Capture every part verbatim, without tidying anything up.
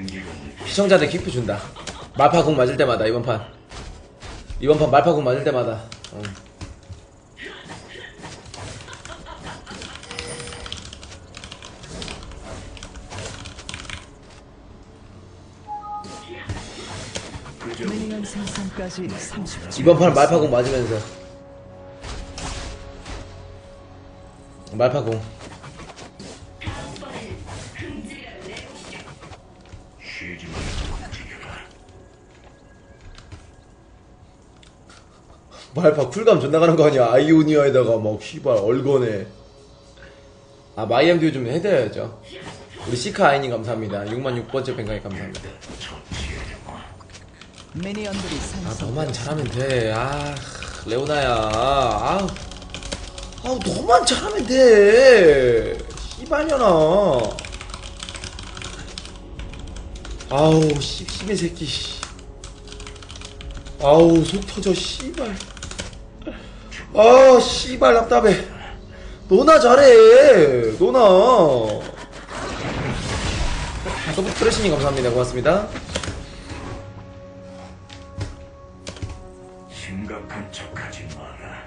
시청자들 기프 준다. 말파궁 맞을 때마다 이번 판 이번 판 말파궁 맞을 때마다 어. 미니언 생성까지 삼십 초. 이번 판 말파궁 맞으면서 말파궁 말파 쿨감 존나 가는 거 아니야. 아이오니아에다가 막 씨발 얼건에. 아 마이엠듀 좀 해드려야죠. 우리 시카 아이님 감사합니다. 육만 육 번째 뱅가이 감사합니다. 미니언들이 아 생성. 너만 잘하면 돼. 아 레오나야. 아우 아우 너만 잘하면 돼. 씨발년아. 아우 씹씹이 새끼. 아우 속 터져 씨발. 아 씨발 답답해. 너나 잘해. 너나. 서브 트래시님 감사합니다. 고맙습니다. 심각한 척하지 마라.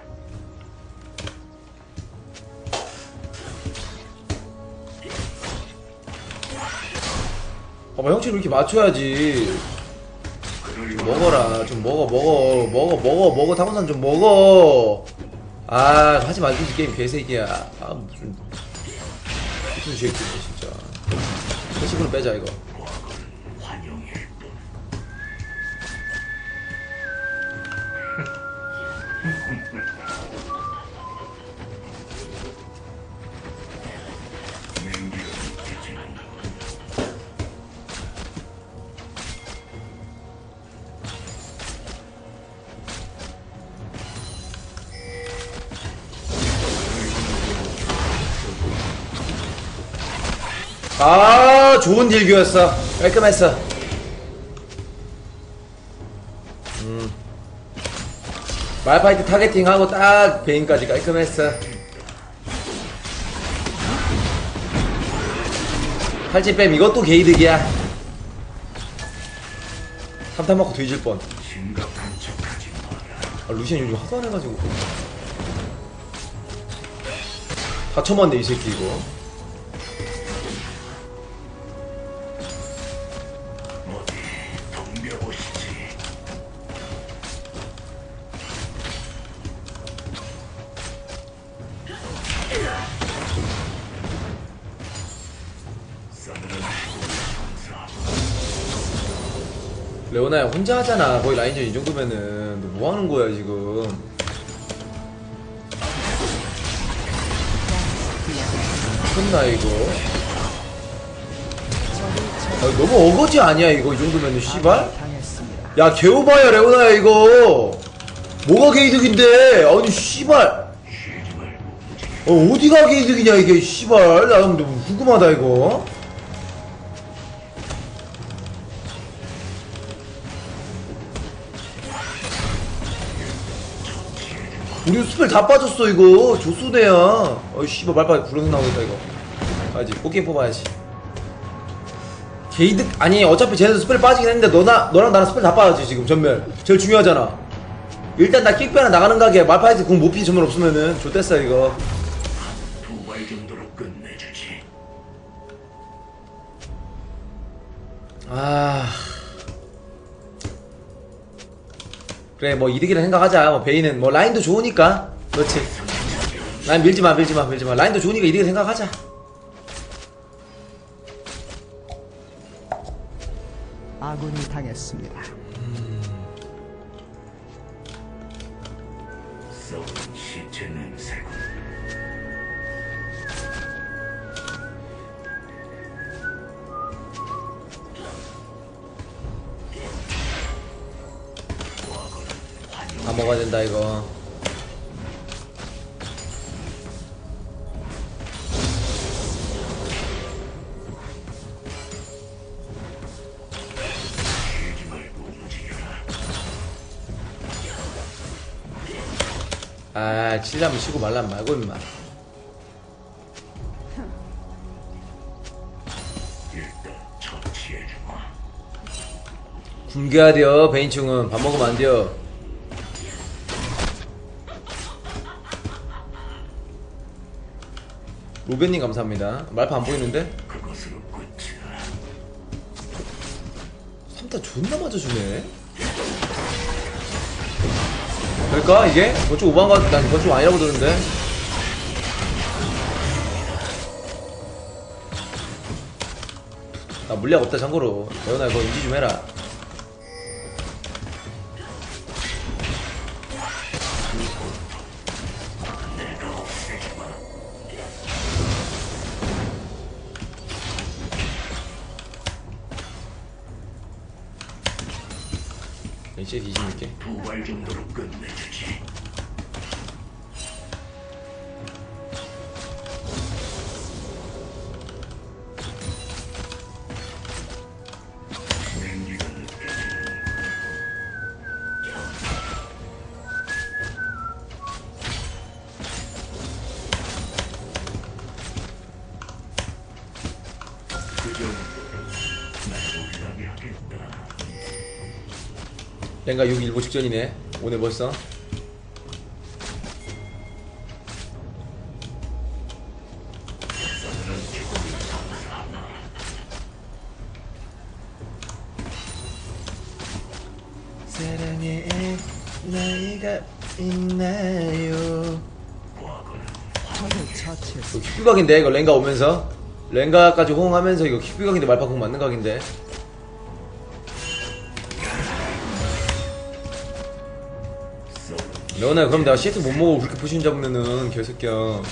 봐봐 형체를 이렇게 맞춰야지. 좀 먹어라. 좀 먹어 먹어 먹어 먹어 먹어 타곤산 좀 먹어. 아 하지 말든지 게임 개새끼야. 아 무슨 무슨 새끼야 진짜. 패시브로 빼자 이거. 아 좋은 딜교였어. 깔끔했어. 음 말파이트 타겟팅하고 딱 베인까지 깔끔했어. 팔찌 뺨 이것도 게이득이야. 삼탄 맞고 뒤질 뻔. 아 루시안 요즘 하도 안 해가지고 다 쳐맞네 이 새끼 이거. 레오나야 혼자 하잖아. 거의 라인전 이 정도면은 너 뭐 하는 거야 지금. 미쳤나 이거. 아, 너무 어거지 아니야 이거 이 정도면은 씨발. 야 개오바야 레오나야 이거. 뭐가 게이득인데. 아니 씨발. 어 어디가 게이득이냐 이게 씨발. 나 너무 궁금하다 이거. 우리 스펠 다 빠졌어 이거. 조수대야. 어이 씨발 말파 구렁이 나오겠다 이거. 알지? 꽃게임 뽑아야지. 게이득 아니 어차피 쟤네도 스펠 빠지긴 했는데 너나 너랑 나랑 스펠 다 빠졌지 지금 전멸. 제일 중요하잖아. 일단 나 킥배나 나가는 가게 말파이트 궁 못피 전멸 없으면은 좋댔어 이거. 두 발 정도로 끝내주지. 아 그래 뭐 이득이라 생각하자. 뭐 베이는 뭐 라인도 좋으니까. 그렇지. 라인 밀지마 밀지마 밀지마. 라인도 좋으니까 이득이 생각하자. 아군이 당했습니다. 썩은 시체 냄새군. 다 먹어야 된다 이거. 아 치려면 치고 말라면 말고 임마. 일단 처치해주마. 굶겨야 돼요. 베인충은 밥 먹으면 안 돼요. 로벤님 감사합니다. 말파 안 보이는데? 그것으로 끝이야. 삼 타 존나 맞아주네. 될까 이게? 그건 좀 오버한 거 같... 난 그건 좀 아니라고 들었는데. 나 물약 없다 참고로. 레오나 그거 인지 좀 해라. 이제 이십육 개. 두 발 정도로 끝내주지. 냉기가 느껴지는 그 정도로 날 놀라게 하겠다. 랭가 육 일보 직전이네. 오늘 벌써. 사랑의 나이가 있나요? 적을 처치했습니다. 이거 킥뷰각인데 이거 랭가 오면서 랭가까지 호응하면서 이거 킥뷰각인데 말파공 맞는 각인데. 레오나 그럼 내가 씨에스 못 먹고 그렇게 포신 잡으면은 개새끼야.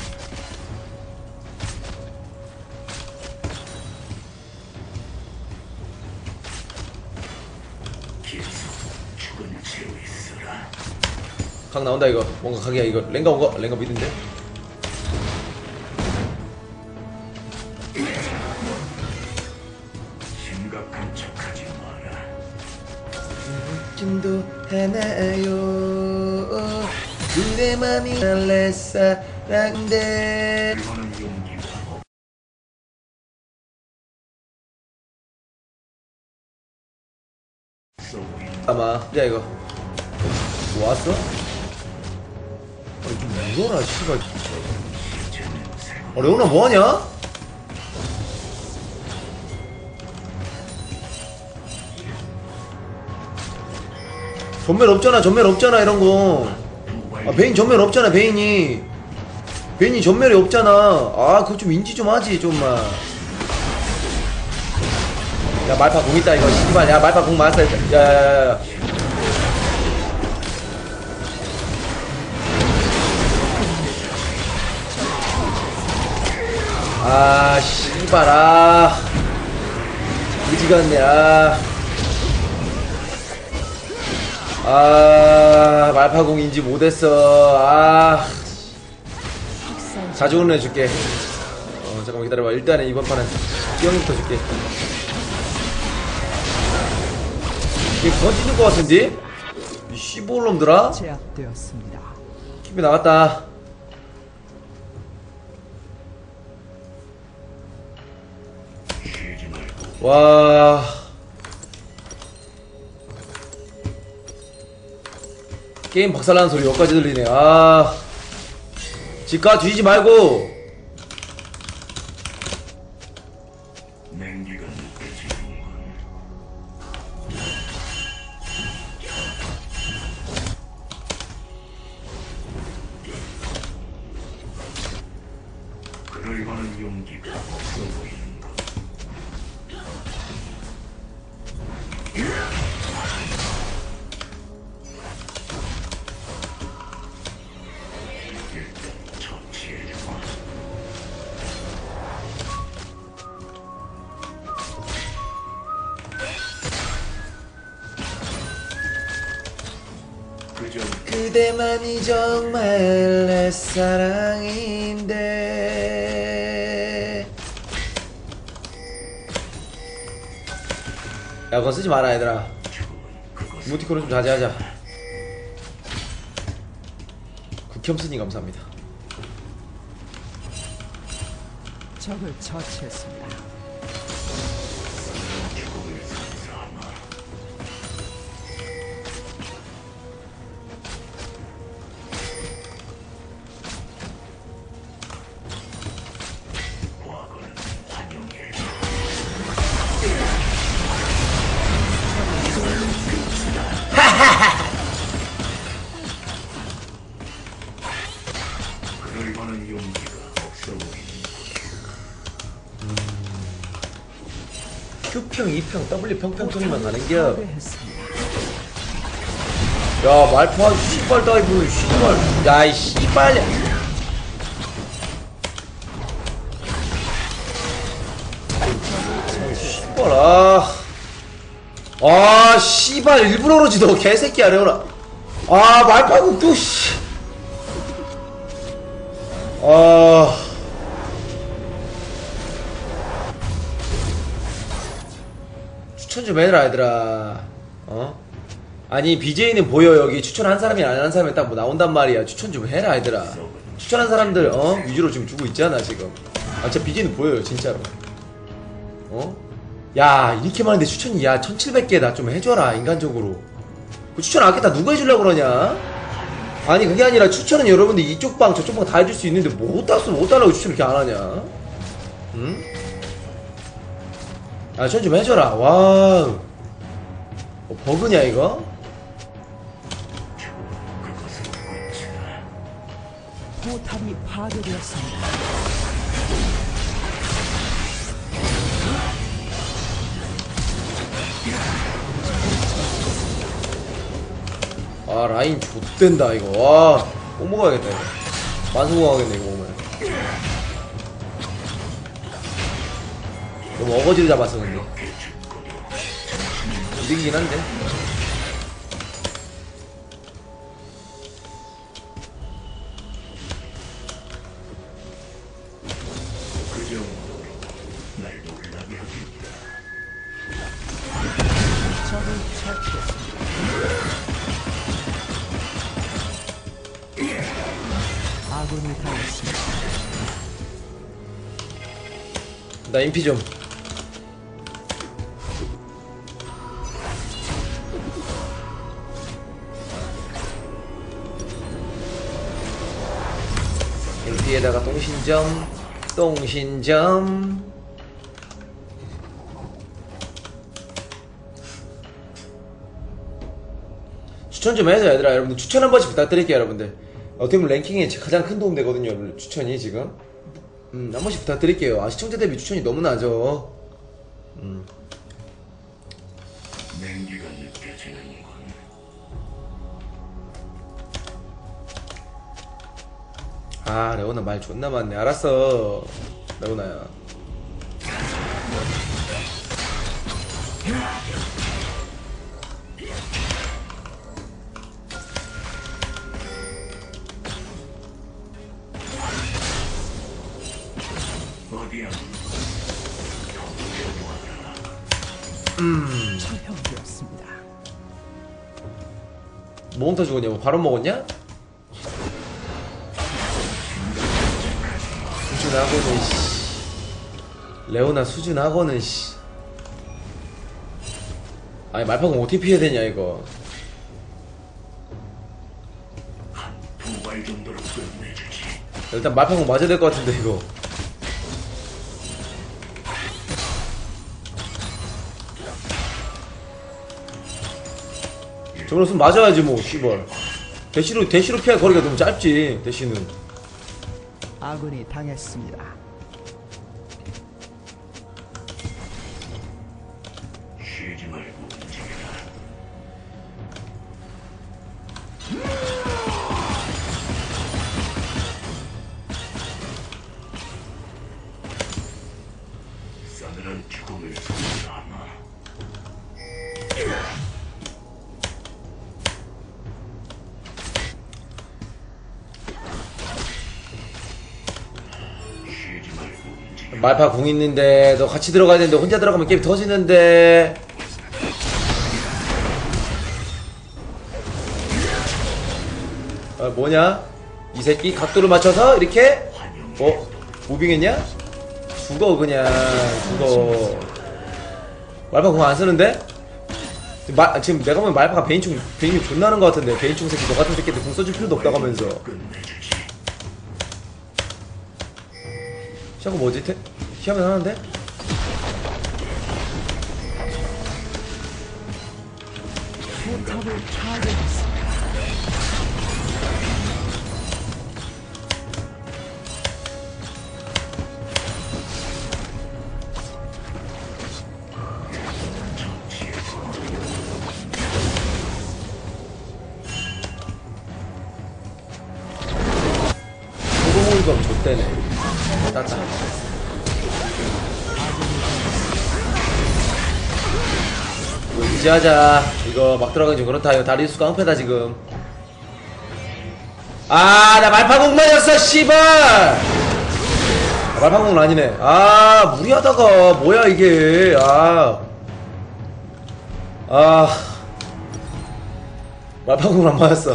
계속 죽은 채로 있어라. 각 나온다 이거. 뭔가 각이야 이거. 랭가 온거 랭가 믿은데. 심각한 척하지 마라. 느낌도 하나요. 그대만이 내 사랑대. 이거는 용기가 없. 아마 야 이거 뭐 왔어? 아니 좀 무서워라 씨발. 어 레오나 뭐하냐? 전멸 없잖아 전멸 없잖아 이런거. 아 베인 전멸 없잖아 베인이. 베인이 전멸이 없잖아. 아 그거 좀 인지 좀 하지 좀만. 야 말파 공 있다 이거 씨발. 야 말파 공 맞았다. 야야야야. 아 씨발. 아 그지같네. 아 아 말파공인지 못했어. 아 자주 혼내줄게. 어 잠깐만 기다려봐. 일단은 이번 판은 기영이부터 줄게. 이게 거짓인 것 같은데? 이 씨볼 놈들아? 제압되었습니다. 킵이 나갔다. 쉬지 말고 와 게임 박살나는 소리 여기까지 들리네. 아 집가 뒤지지 말고. 냉기가 느껴지는군. 그를 거는 용기가 없어 보이는군. 일단 처치해주마. 그저 그대만이 정말 내 사랑인데. 야 그거 쓰지 마라 얘들아. 그것 이모티콘을 좀 자제하자. 국혐스님 감사합니다. 적을 처치했습니다. 죽음을 선사하마. 평평 W 평평 소리만 가는겨. 파괴했습니다. 야 말파 씨발 다이브 씨발 야이 씨발 씨발 아. 아 씨발 일부러 그러지 너 개새끼야 레오나. 아 말파국 또씨 아 추천 좀 해라 얘들아. 어? 아니 비제이는 보여. 여기 추천한 사람이 안 한 사람이 딱 뭐 나온단 말이야. 추천 좀 해라 얘들아. 추천한 사람들 어? 위주로 지금 두고 있잖아 지금. 아 진짜 비제이는 보여요 진짜로. 어? 야 이렇게 많은데 추천이 야 천칠백 개 나 좀 해줘라 인간적으로. 그 추천 아끼다 누가 해주려고 그러냐? 아니 그게 아니라 추천은 여러분들 이쪽 방 저쪽 방 다 해줄 수 있는데 뭐 어디다 써 어디달라고 추천 이렇게 안 하냐? 응? 아 추천 좀 해줘라. 와우 뭐 버그냐 이거? 포탑이 파괴되었습니다. 아 라인 좆된다 이거. 와 꼭 먹어야겠다 이거. 만수공하겠네 이거 먹으면. 너무 어거지로 잡았어 근데. 이득이긴 한데. 그 정도로 날 놀라게 하겠다. 적을 처치했습니다. 아군이 당했습니다. 나 인피 좀. 인피에다가 똥신점 똥신점. 추천 좀 해줘 얘들아. 여러분들 추천 한 번씩 부탁드릴게요 여러분들. 어떻게 보면 랭킹에 가장 큰 도움 되거든요 여러분들 추천이 지금. 음, 한 번씩 부탁드릴게요. 아 시청자 대비 추천이 너무 나죠. 음. 냉기가 느껴지는군. 아 레오나 말 존나 많네. 알았어 레오나야. 어디야? 음. 처형되었습니다. 뭐부터 죽었냐고. 바로 먹었냐? 수준하고는 씨. 레오나 수준하고는 씨. 아니 말파공 어떻게 피해야 되냐 이거. 두 발 정도로 끝내주지. 일단 말파공 맞아야 될 것 같은데 이거. 저걸로 쓰면 맞아야지 뭐 씨발. 대시로 대시로 피할 거리가 너무 짧지 대시는. 아군이 당했습니다. 쉬지 말고 움직여라. 싸늘한 죽음을 선사하마. 쉬지 말고 움직여. 말파 공 있는데 너 같이 들어가야 되는데 혼자 들어가면 게임 터지는데. 아 뭐냐 이 새끼 각도를 맞춰서 이렇게 어? 무빙했냐? 죽어 그냥 죽어. 말파 공 안 쓰는데? 지금, 마, 지금 내가 보면 말파가 베인충 베인이 존나 하는 것 같은데. 베인충 새끼 너 같은 새끼들 공 써줄 필요도 없다고 하면서. 끝내주지. 샤고 뭐지? 태? 시하면 하는데? 포탑을 파괴했습니다. X대네. 땄다. 이거 유지하자. 이거 막 들어가기 좀 그렇다. 이거 다리우스 깡패다 지금. 아, 나 말파공 맞았어 씨발. 아, 말파공은 아니네. 아, 무리하다가 뭐야 이게. 아, 아, 말파공은 안 맞았어.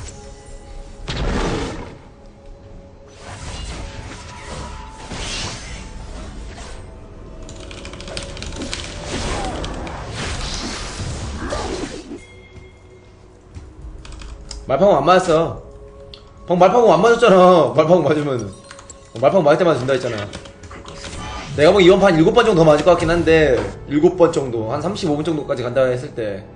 말파공 안 맞았어. 방금 말파공 안 맞았잖아. 말파공 맞으면 말파공 맞을 때마다 준다 했잖아. 내가 보기 이번 판 일곱 번 정도 더 맞을 것 같긴 한데 일곱 번 정도 한 삼십오 분 정도까지 간다 했을 때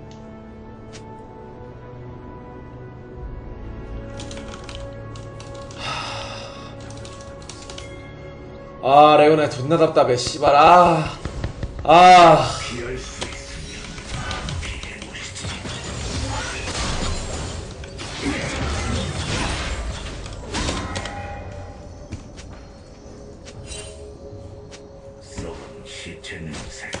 아, 레오나 존나 답답해 씨발. 아, 아, 피할 수 있으면 피해보시지. 썩은 시체 냄새군.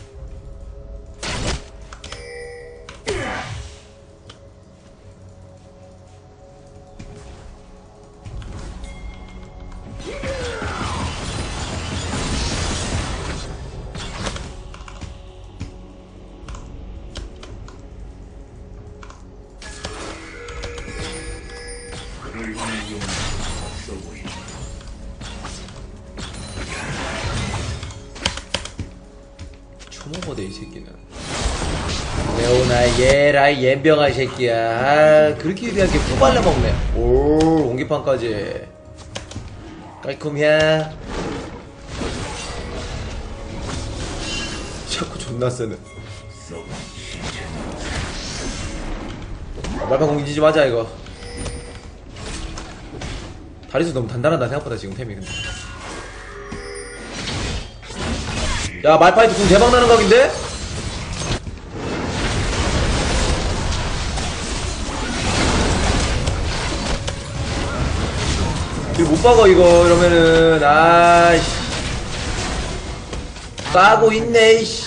그럴 만한 용은 없어 보인다. 초모거대 이 새끼는. 레오나 얘라 옌병아 이 새끼야. 아, 그렇게 유리하게 푹 발라먹네. 오, 공기판까지 깔끔해. 자꾸 존나 세네. 썩은 시체 냄새. 아, 말파 공지지 마자 이거. 다리수 너무 단단하다 생각보다 지금 템이. 근데 야, 말파이트 궁 대박 나는 각인데? 이거 못 박아 이거 이러면은. 아이씨, 까고 있네 이씨.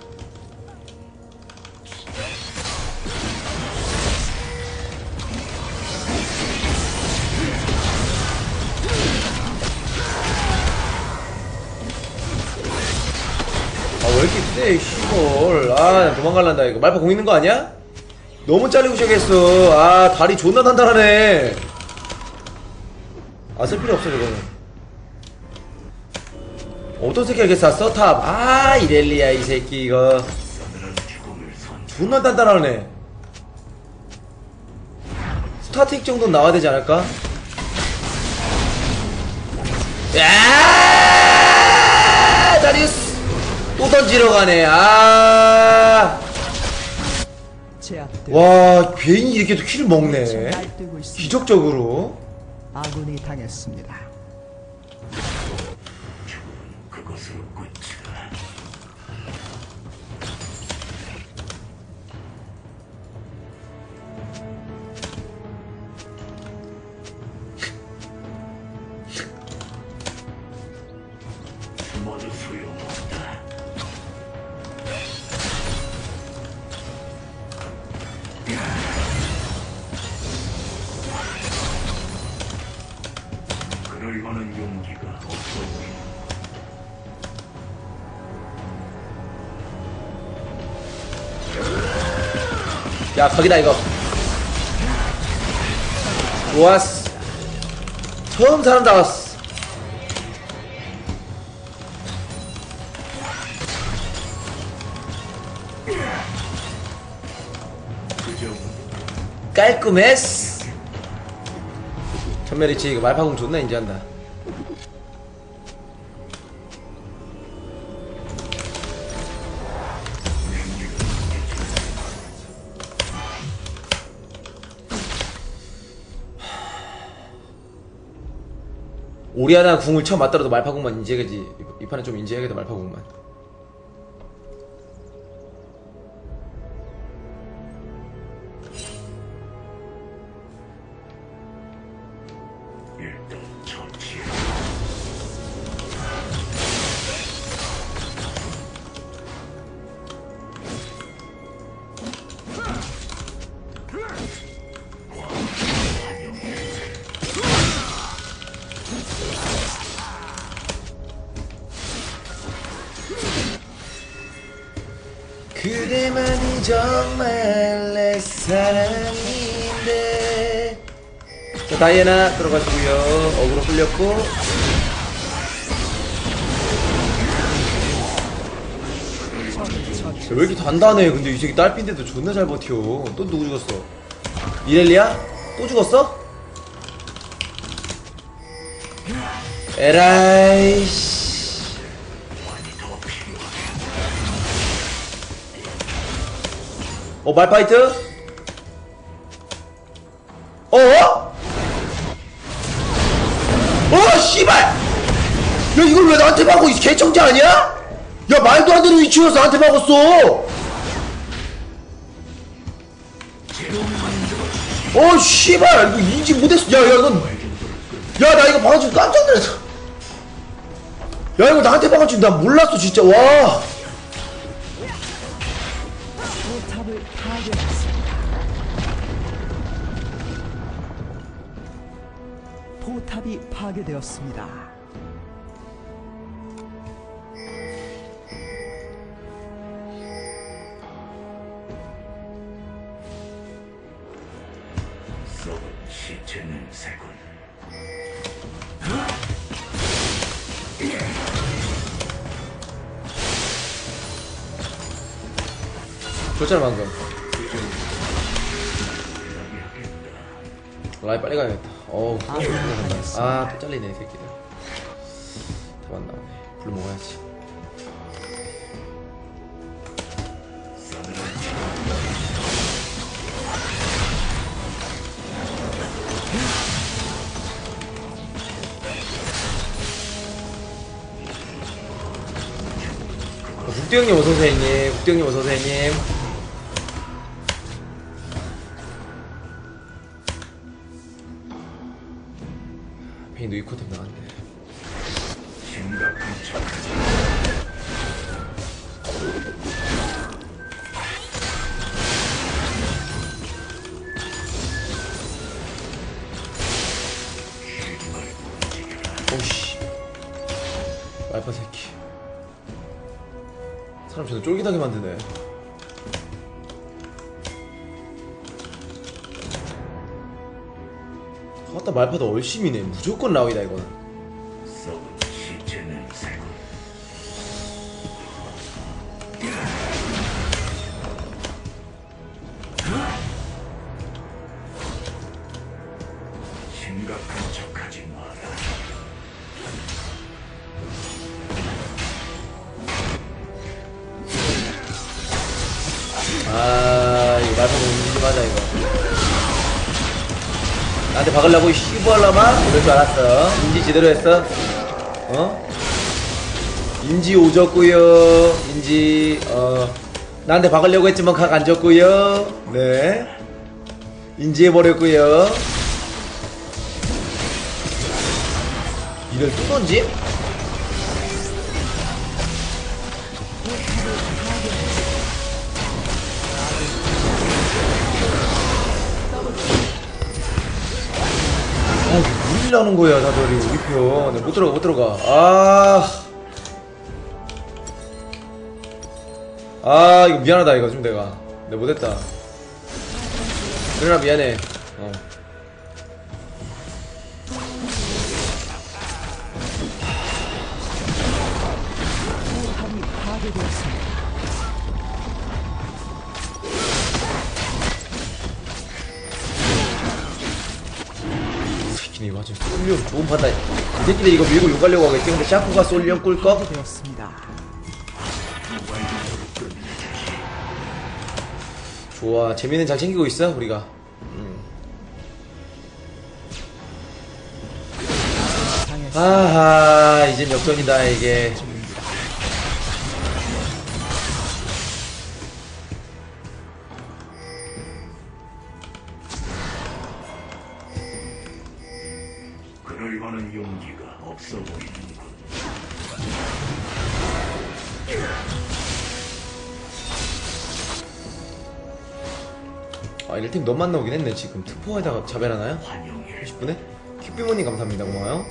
아, 왜 이렇게 세 씨발. 아, 도망갈란다 이거. 말파 공 있는 거 아니야? 너무 잘리고 시작했어. 아, 다리 존나 단단하네. 아, 쓸 필요 없어 저거는. 어떤 새끼가 이렇게 쌌어? 탑. 아, 이렐리야 이 새끼 이거 싸늘한 죽음을 선. 존나 단단하네. 스타틱 정도는 나와야 되지 않을까? 야, 다리우스 또 던지러 가네. 아, 제압되어 와, 괜히 이렇게 또 킬을 먹네. 날뛰고 있습니다. 기적적으로. 아군이 당했습니다. 그것으로 끝이다. 모두 소용없다. 그럴 만한 용기가 없어 보인다. 야, 거기다 이거. 좋았어. 처음 사람 나왔어. 그저 깔끔했어. 전멸이치 이거 말파공 존나 인지한다. 오리아나 궁을 처음 맞더라도 말파공만 인지해야지. 이 판은 좀 인지해야겠다 말파공만. 일단 처치. 그대만이 정말 내 사랑인데. 자, 다이애나 들어가시고요. 어그로 끌렸고. 왜 이렇게 단단해? 근데 이 새끼 딸핀데도 존나 잘 버텨. 또 누구 죽었어? 이렐리아? 또 죽었어? 에라이씨. 어, 말파이트? 어? 어, 씨발! 야, 이걸 왜 나한테 박어? 이 개청자 아니야? 야, 말도 안 되는 위치여서 나한테 박았어! 어, 씨발! 이거 인지 못했어. 야, 야, 넌. 야, 나 이거 박아주고 깜짝 놀랐어. 야, 이거 나한테 박아주고 나 몰랐어, 진짜. 와. 포탑을 파괴했습니다. 포탑이 파괴되었습니다. 썩은 시체 냄새군. 줬잖아, 방금. 라이 빨리 가야겠다. 어우, 또 아군이 잘린다. 당했습니다. 아, 또 잘리네, 이 새끼들. 다만 나오네. 불 먹어야지. 국대형님 어서오세요, 형님. 국대형님 어서오세요, 형님. 베인 누이 코템 나왔네. 심각한 척하지. 오씨. 말파 새끼. 사람 저는 쫄깃하게 만드네. 아따 말파도 얼심이네. 무조건 라위다 이거는. 썩은 시체 냄새군. 심각한 척하지 마라. 아 이거 말파 너무 인지 맞아 이거. 나한테 박으려고 씨부하려마? 이럴 줄 알았어. 인지 제대로 했어. 어? 인지 오졌구요. 인지 어 나한테 박으려고 했지만 각 안 졌구요. 네. 인지해버렸구요. 이걸 또 던짐? 아, 이게 물리라는 거야, 다들. 우리 편. 내가 못 들어가, 못 들어가. 아. 아, 이거 미안하다, 이거 좀 내가. 내가 못했다. 그러나 미안해. 어. 포탑이 파괴되었습니다. 새끼네, 이거 아주 쏠리움 좋은 판단. 이 새끼들 이거 밀고 욕하려고 하겠지. 근데 샤프가 쏠리움 꿀꺽? 되었습니다. 좋아. 재미는 잘 챙기고 있어, 우리가. 음. 당했습니다. 아하, 이젠 역전이다, 이게. 그를 거는 용기가 없어 보이는군. 아, 일 팀 너만 나오긴 했네, 지금. 특포에다가 자벨하나요? 환영해. 오십 분에? 큐비모님 감사합니다, 고마워요.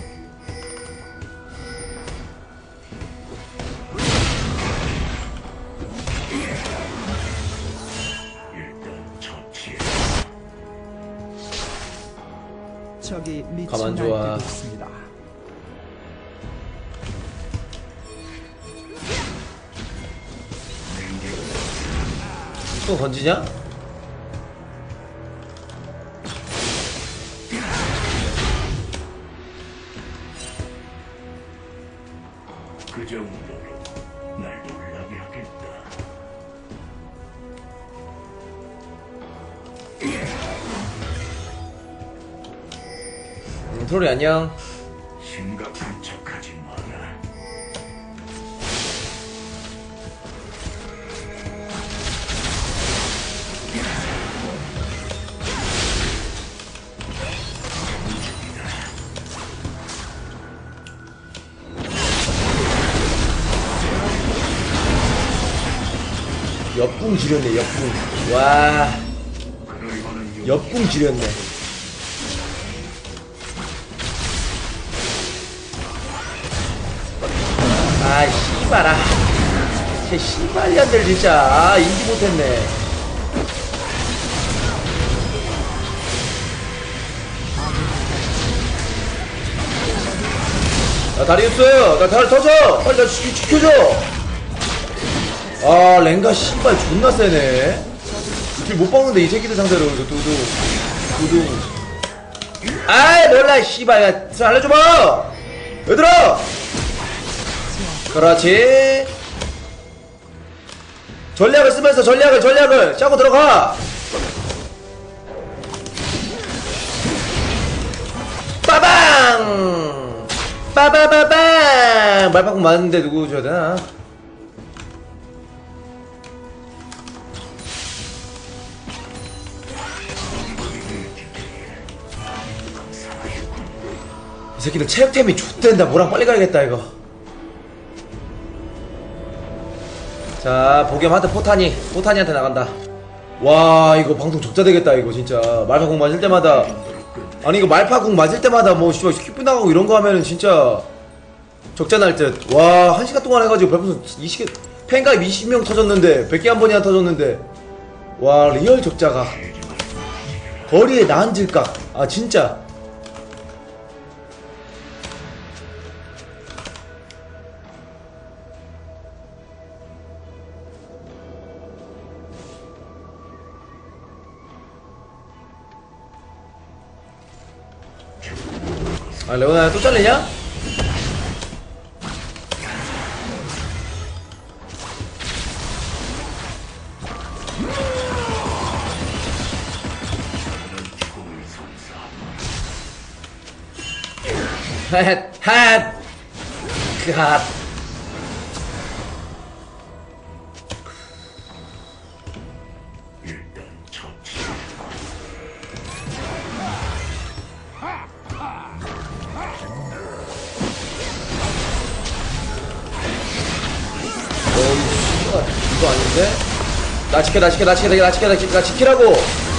적이 미친 가만 좋아. 날뛰고 있습니다. 또 던지냐? 그 정도로 날 놀라게 하겠다. 음, 트롤이 안녕. 심각한 척하지 마라. 옆궁 지렸네 옆궁. 와 그를 거는 용 옆궁 지렸네. 아 씨발아. 쟤 씨발년들 진짜 아 인지 못했네. 나 다리우스 나 다리 터져 빨리 나 지, 지켜줘. 아 랭가 씨발 존나 세네. 길 못 박는데 이 새끼들 상대로 이거 두두 두두. 아이 몰라 씨발 야 알려줘봐 얘들아. 그렇지. 전략을 쓰면서 전략을 전략을 짜고 들어가. 빠방 빠바바방. 말바꿈 맞는데 누구 줘야 되나. 이 새끼들 체력템이 좆된다. 뭐랑 빨리 가야겠다 이거. 자 보겸한테 포탄이 포탄이한테 나간다. 와 이거 방송 적자되겠다 이거 진짜. 말파궁 맞을 때마다 아니 이거 말파궁 맞을 때마다 뭐 씨발 퀴프 나가고 이런거 하면은 진짜 적자 날듯. 와 한 시간 동안 해가지고 별풍선 이십 개 팬가입 이십 명 터졌는데 백 개 한 번이 안 터졌는데 와 리얼 적자가. 거리에 나앉을까 아 진짜. 아 레오나야 또 잘리냐? 핫! 핫! 그 핫! 일단 처치. 어, 이거 아닌데? 나 지켜, 나 지켜, 나 지켜, 나 지켜, 나 지켜, 나 지키라고!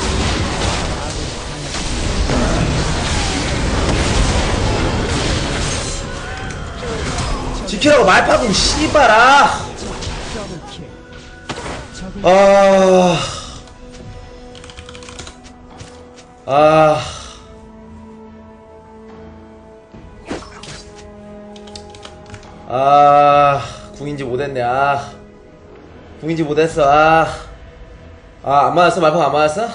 지키라고, 말파군, 씨발아! 더블킬. 적을 아. 아. 아. 궁인지 못했네, 아. 궁인지 못했어, 아. 아, 안 맞았어? 말파 안 맞았어?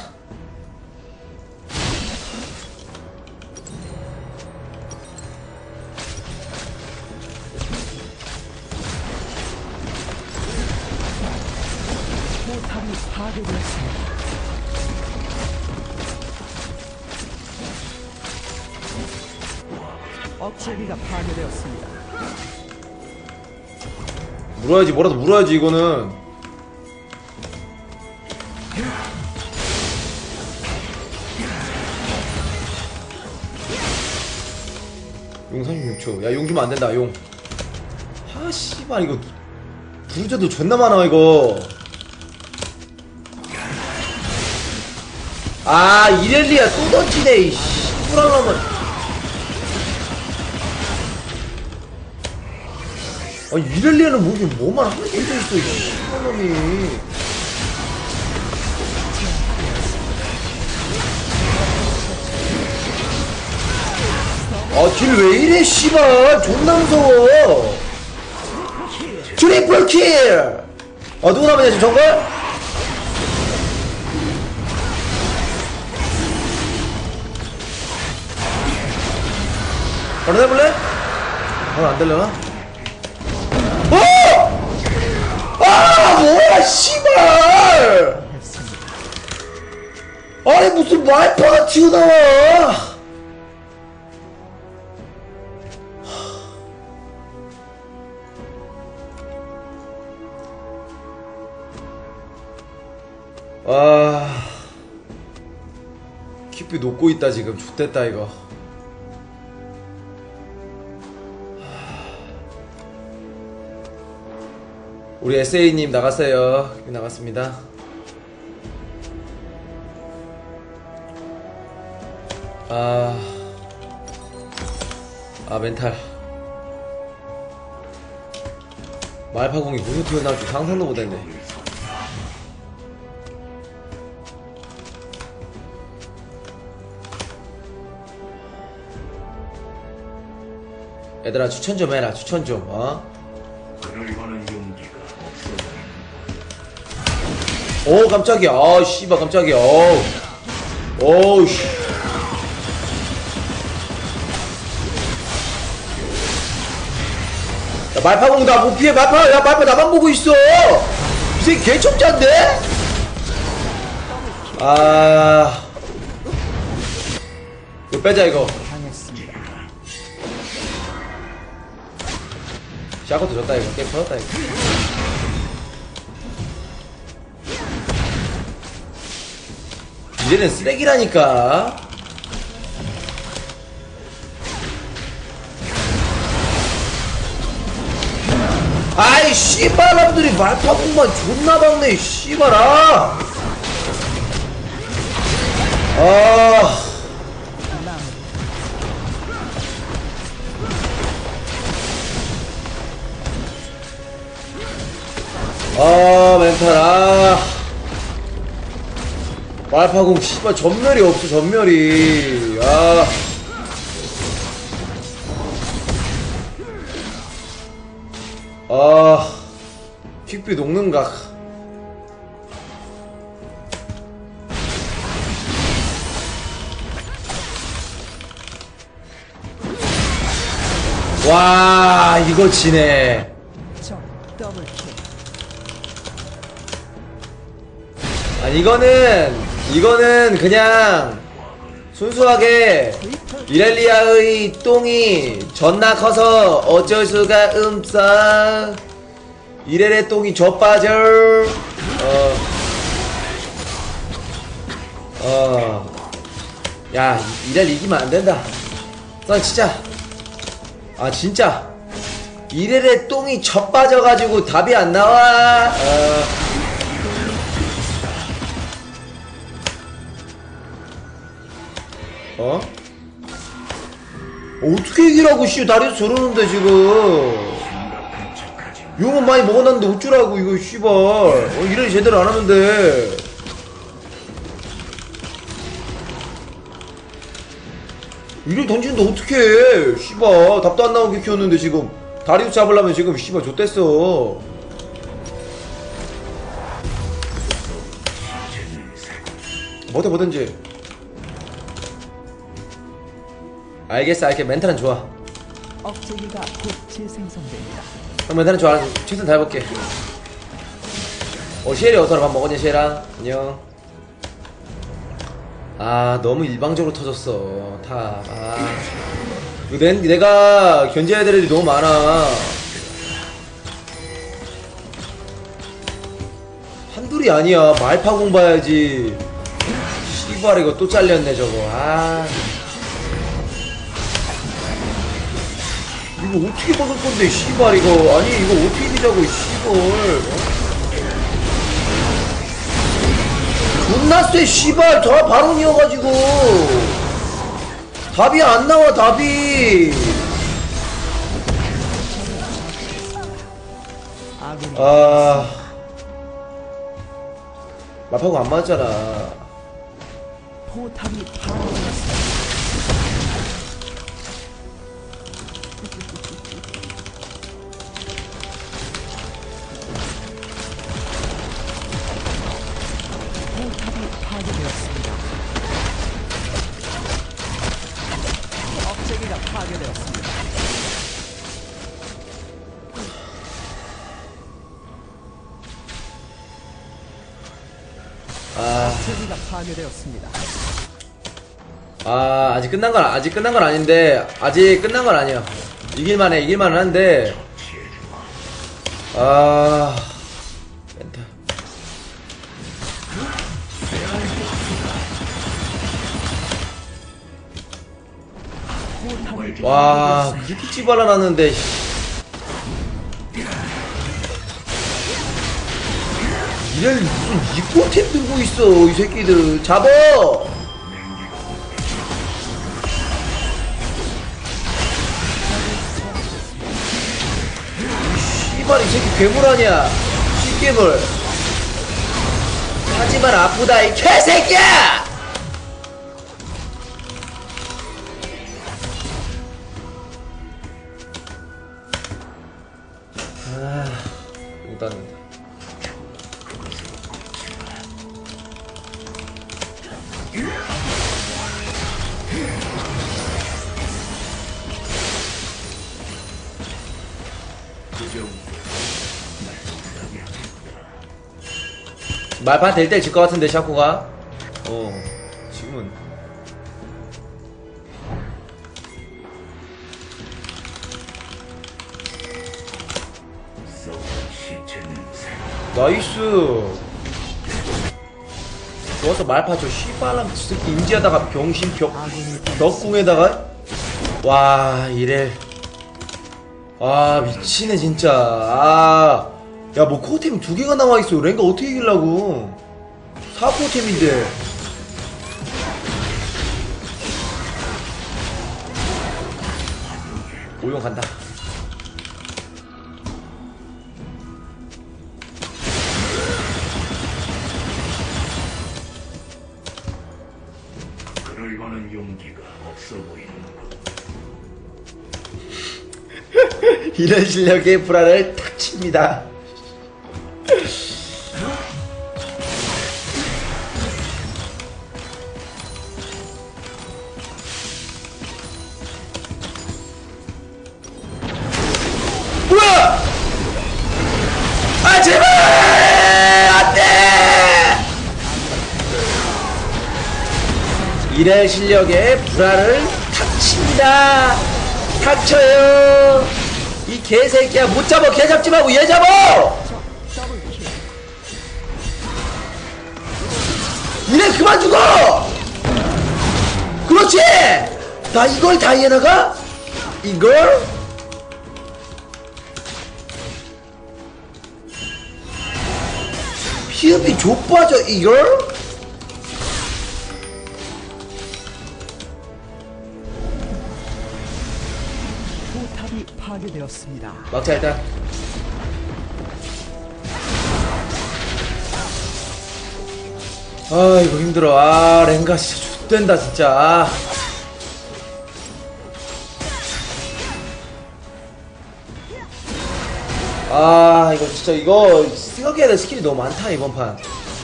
포탑이 파괴되었습니다. 억제기가 파괴되었습니다. 물어야지, 뭐라도 물어야지, 이거는. 용 삼십육 초. 야, 용 주면 안 된다, 용. 아, 씨발, 이거. 부르자도 존나 많아, 이거. 아, 이렐리아 또 던지네, 이 씨부랑하면. 아, 이렐리아는 뭐지, 뭐만 하면 던져있어, 이 씨부랑놈이. 길 왜 이래 씨발 존나 무서워. 트리플 킬. 어 누구 남았냐 지금 정글? 바로 해볼래? 어 안되려나? 어! 아 뭐야 씨발. 아니 무슨 말파가 튀어나와. 와 큐피 녹고 있다 지금. 좋됐다 이거. 우리 에스에이님 나갔어요. 나갔습니다. 아, 아 멘탈. 말파공이 무슨 튀어나올 줄 상상도 못했네. 얘들아 추천 좀 해라. 추천 좀. 어? 그럴 만한 용기가 오 깜짝이야. 아 씨발 깜짝이야. 어우 어우 씨. 야 말파공 나 못 피해. 말파 야 말파 나만 보고 있어. 이 새끼 개척자인데? 아 이거 빼자 이거. 당했습니다. 샤코도 졌다 이거. 게임 터졌다 이거. 이제는 쓰레기라니까. 아이 씨발람들이 말파공만 존나 박네 씨발아. 아 아 멘탈. 아 말파공 씨발 전멸이 없어. 전멸이. 아 아 퀵비 녹는 각. 와 이거 지네. 적 더블킬. 아 이거는 이거는 그냥 순수하게 이렐리아의 똥이 존나 커서 어쩔 수가 없어. 이렐의 똥이 좆빠져. 어. 어. 야 이렐 이기면 안 된다. 난 진짜. 아 진짜. 이렐의 똥이 젖빠져가지고 답이 안 나와. 어. 어? 어떻게 이기라고 씨. 다리에서 저러는데 지금 심각한 척하지 마. 용은 많이 먹어놨는데 어쩌라고 이거 씨발. 어, 일을 제대로 안 하는데. 일을 던지는데 어떡해 씨발. 답도 안 나오게 키웠는데 지금 다리에서 잡으려면 지금 씨발 좆됐어. 뭐든 뭐든지. 알겠어 알겠어. 멘탈은 좋아. 억제기가 곧 재생성됩니다. 형 멘탈은 좋아. 최선 다해볼게. 어 시엘이 어서라. 밥 먹었냐 시엘아? 안녕. 아 너무 일방적으로 터졌어 탑. 아 이거 내, 내가 견제해야 될 일이 너무 많아. 한둘이 아니야. 말파공 봐야지. 씨발 이거 또 잘렸네 저거. 아 이거 어떻게 먹을 건데 씨발 이거. 아니 이거 어떻게 이기자고 씨발. 존나 쎄 씨발. 저 바론이어가지고 답이 안 나와 답이. 아군이 아 말파고 안 맞잖아. 포탑이 파괴되었습니다. 포탑이 파괴되었습니다. 억제기가 파괴되었습니다. 아, 억제기가 파괴되었습니다. 아 아직 끝난 건 아직 끝난 건 아닌데 아직 끝난 건 아니야. 이길만해 이길만은 한데 아 멘탈. 포탑이 와 그렇게 찌발라놨는데 이럴 무슨 이코템 들고 있어 이 새끼들. 잡어. 씨발 이 새끼 괴물 아니야 씨괴물. 하지만 아프다 이 개새끼야. 아 못하는데. 말판 될 때 질 것 같은데 샤코가. 어 지금은 나이스. 좋았어 말파. 저 씨발람 새끼 인지하다가 병신 벽 벽궁에다가 와 이래. 아 미치네 진짜. 아 야 뭐 코어템이 두 개가 나와있어. 랭가 어떻게 이기려고. 사 코어템인데. 오용 간다. 그를 거는 용기가 없어 보이는 이런 실력의 불화를 탁 칩니다. 뭐야! 아 제발! 안돼! 이런 실력의 불화를 탁 칩니다. 닥쳐요. 이 개새끼야 못 잡아. 개 잡지 말고 얘 잡아. 더블킬. 이래 그만 죽어. 그렇지. 나 이걸 다이애나가? 이걸? 피흡이 좁아져 이걸? 포탑이 파괴되었습니다. 막자 일단. 아 이거 힘들어. 아 랭가 진짜 X된다 진짜. 아. 아 이거 진짜 이거 생각해야 될 스킬이 너무 많다 이번 판.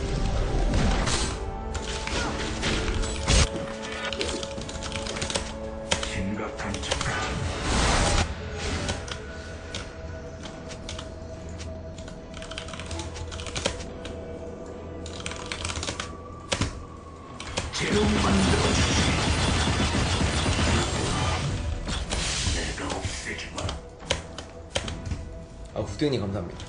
심각한 척하지. 재롱 만들어주지. 내가 없애주마. 아 국대님 감사합니다.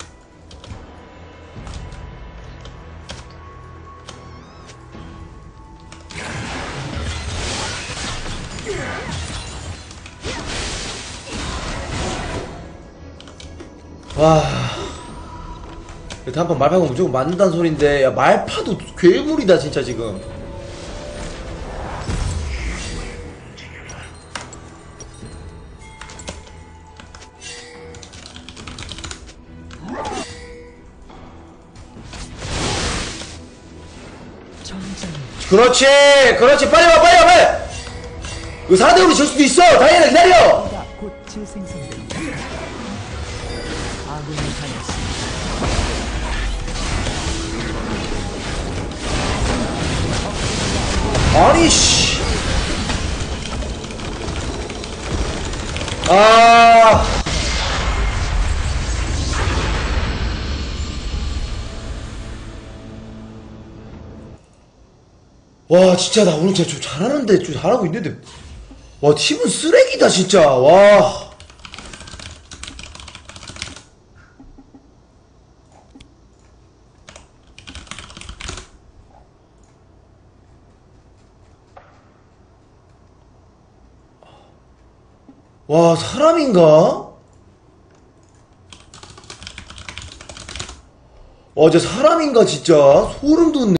와 다음판 말파가 무조건 맞는다는 소린데 야 말파도 괴물이다 진짜 지금. 전장을 그렇지 그렇지 빨리 와 빨리 와 빨리. 이거 사 대 오로 질 수도 있어. 다이애나 기다려. 곧 재생성됩니다. 아군이 당했습니다. 아니 씨. 아. 와 진짜 나 오늘 진짜 좀 잘하는데 좀 잘하고 있는데 와 팀은 쓰레기다 진짜 와. 와 사람인가? 와 진짜 사람인가 진짜 소름 돋네.